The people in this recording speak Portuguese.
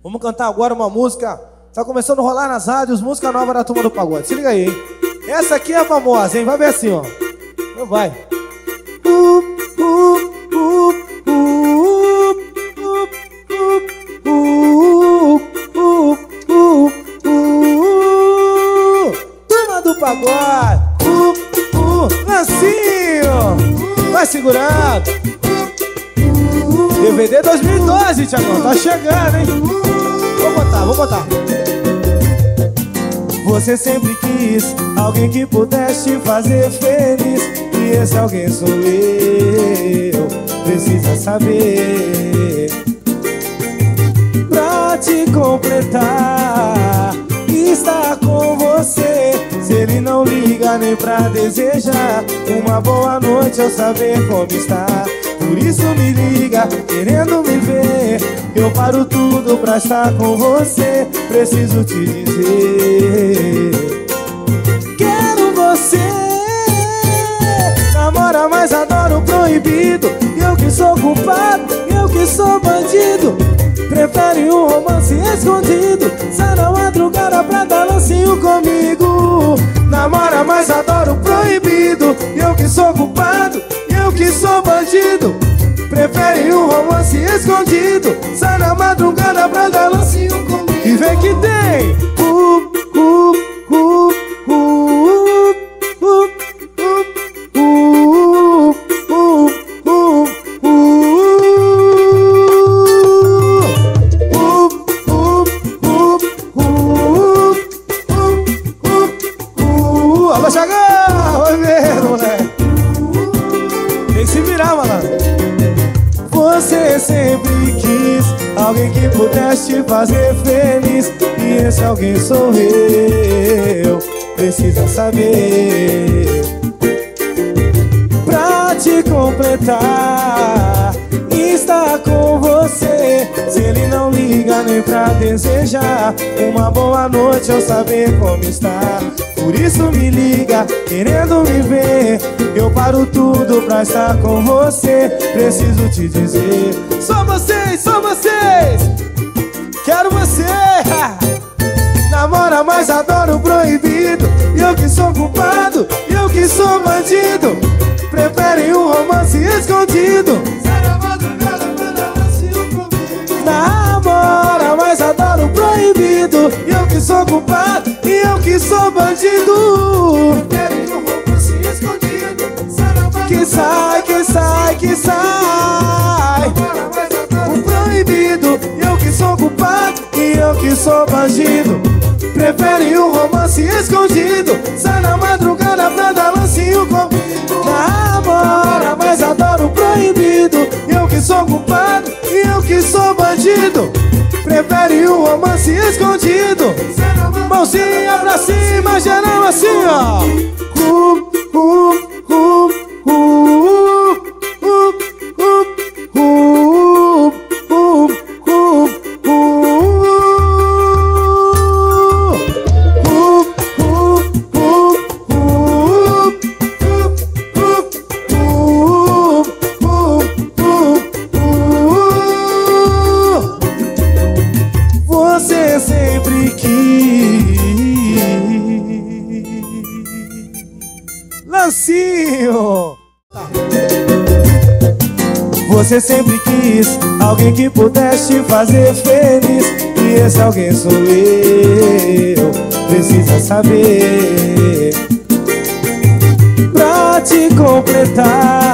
Vamos cantar agora uma música. Tá começando a rolar nas rádios, música nova da Turma do Pagode. Se liga aí, hein? Essa aqui é famosa, hein? Vai ver assim, ó. Então vai. Turma do Pagode. Lancinho. Vai segurando. DVD 2012, Thiagão. Tá chegando, hein? Vou botar. Você sempre quis alguém que pudesse te fazer feliz, e esse alguém sou eu. Precisa saber, pra te completar, estar com você. Se ele não liga nem pra desejar uma boa noite, eu saber como está. Por isso me liga, querendo me ver. Eu paro tudo pra estar com você. Preciso te dizer, quero você. Namora, mas adoro o proibido. Eu que sou culpado, eu que sou bandido. Prefere um romance escondido. Sai na madrugada pra dar lancinho comigo. Namora, mas adoro o proibido. Eu que sou culpado, eu que sou bandido. Prefere um romance escondido. Sai na madrugada pra dar lancinho comigo. E vem que tem. Alô, Thiagão! Vai ver, moleque. Tem que se virar, malandro. Você sempre quis alguém que pudesse te fazer feliz, e esse alguém sou eu. Precisa saber, pra te completar, estar com você. Se ele não liga nem pra desejar uma boa noite, eu saber como está. Por isso me liga, querendo me ver. Eu paro tudo pra estar com você. Preciso te dizer, só vocês, só vocês. Quero você. Namora, mas adoro o proibido. Eu que sou culpado, eu que sou bandido. Prefere um romance escondido. Sai na madrugada pra dar lancinho comigo. Namora, mas adoro o proibido. Eu que sou culpado e eu que sou bandido. Prefere um romance escondido. Que sai, que sai, que sai. O proibido, eu que sou culpado e eu que sou bandido. Prefere um romance escondido. Sai na madrugada pra dar lancinho comigo. Namora, mas adoro o proibido. Eu que sou culpado e eu que sou bandido. Prefere um romance escondido. Mãozinha pra cima, geral assim, ó. Você sempre quis. Lancinho. Você sempre quis alguém que pudesse te fazer feliz, e esse alguém sou eu. Precisa saber, pra te completar,